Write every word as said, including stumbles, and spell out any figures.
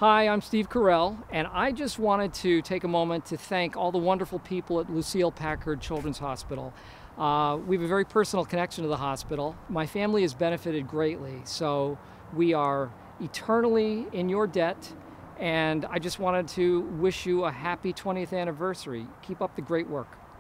Hi, I'm Steve Carell, and I just wanted to take a moment to thank all the wonderful people at Lucille Packard Children's Hospital. Uh, we have a very personal connection to the hospital. My family has benefited greatly, so we are eternally in your debt, and I just wanted to wish you a happy twentieth anniversary. Keep up the great work.